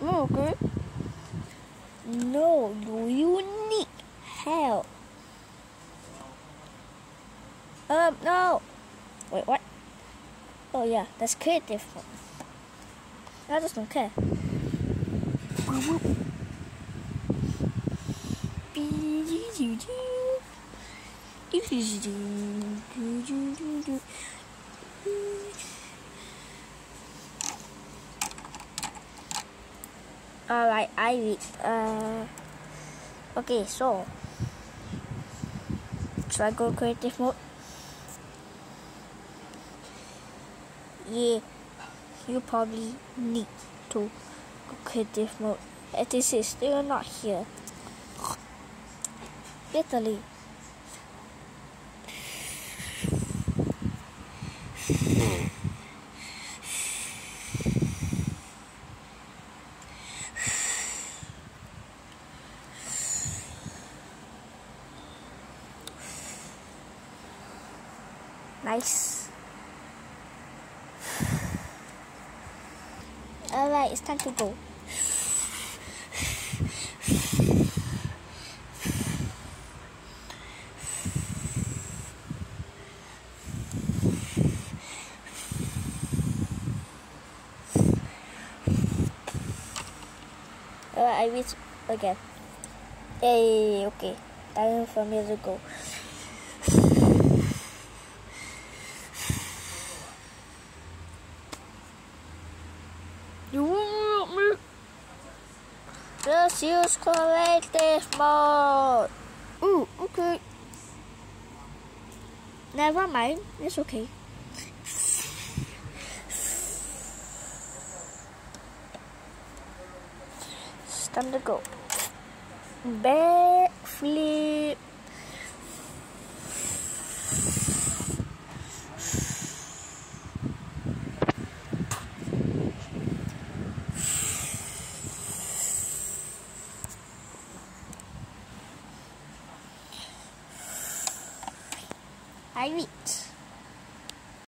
Okay. No, you need help. No. Wait, what? Oh yeah, that's creative. I just don't care. Alright, I read. Okay, so should I go creative mode? Yeah, you probably need to go creative mode. This is still not here. Literally. Nice. Alright, it's time to go. I read again. Hey, okay. Time for me to go. You want me? Just use creative mode. Ooh, okay. Never mind. It's okay. It's time to go. Backflip. I read.